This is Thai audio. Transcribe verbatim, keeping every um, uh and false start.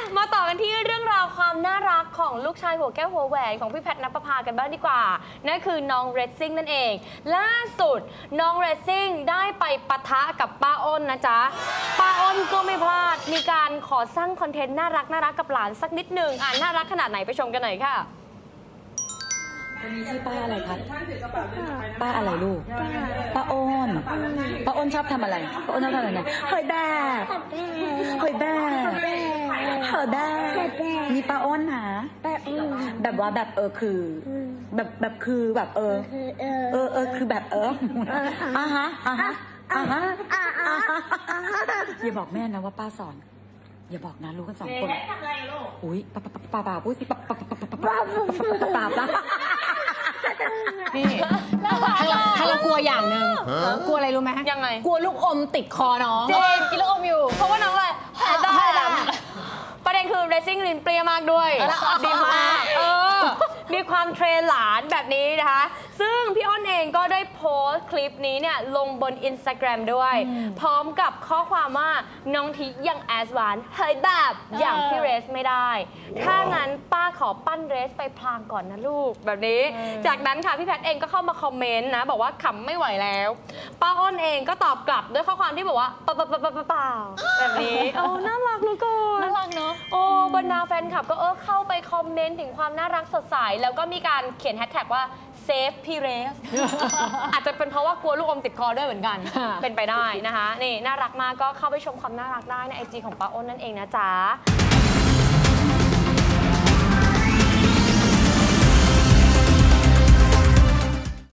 มาต่อกันที่เรื่องราวความน่ารักของลูกชายหัวแก้วหัวแหวนของพี่แพทณปภากันบ้างดีกว่านั่นคือน้องเรซซิ่งนั่นเองล่าสุดน้องเรซซิ่งได้ไปปะทะกับป้าอ้นนะจ๊ะป้าอ้นก็ไม่พลาดมีการขอสร้างคอนเทนต์น่ารักน่ารักกับหลานสักนิดหนึ่งอ่ะน่ารักขนาดไหนไปชมกันหน่อยค่ะวันนี้ชื่อป้าอะไรครับป้าอะไรลูกป้าอ้นป้าอ้นชอบทำอะไรป้าอ้นชอบทำอะไรเฮ้ยแบบเฮ้ยแบบเฮ้ยแบบนี่ป้าอ้นนะแบบว่าแบบเออคือแบบแบบคือแบบเออเออเออคือแบบเอออ่ะฮะอ่ะฮะอ่ะฮะอย่าบอกแม่นะว่าป้าสอนอย่าบอกนะรู้กันสองคนอุ้ยป้าป้าป้าป้าพูดสิป้าป้าป้าป้าป้าป้าป้าป้านี่ถ้าเรากลัวอย่างหนึ่งกลัวอะไรรู้ไหมยังไงกลัวลูกอมติดคอน้องจริงกินลูกอมอยู่เพราะว่าน้องอะไรแพ้ได้ประเด็นคือเรซซิ่งลิ้นเปรี้ยมากด้วยดีมากเออมีความเทรนหลานแบบนี้นะคะซึ่งพี่อ้นเองก็ได้โพสต์คลิปนี้เนี่ยลงบน อินสตาแกรม ด้วยพร้อมกับข้อความว่าน้องทิยังแอสหวานเฮ้ยแบบอย่างพี่เรสไม่ได้ถ้างั้นป้าขอปั้นเรสไปพลางก่อนนะลูกแบบนี้จากนั้นค่ะพี่แพทเองก็เข้ามาคอมเมนต์นะบอกว่าขำไม่ไหวแล้วป้าอ้นเองก็ตอบกลับด้วยข้อความที่บอกว่าเปล่าเปล่าเปล่าเปล่าแบบนี้โอ้น่ารักเหลือเกินน่ารักเนาะโอ้บรรดาแฟนคลับก็เออเข้าไปคอมเมนต์ถึงความน่ารักสดใสแล้วก็มีการเขียนแฮชแท็กว่าเซฟพี่เรส อาจจะเป็นเพราะว่ากลัวลูกอมติดคอด้วยเหมือนกัน เป็นไปได้นะคะนี่น่ารักมากก็เข้าไปชมความน่ารักได้ในไอจีของป้าอ้นนั่นเองนะจ๊ะ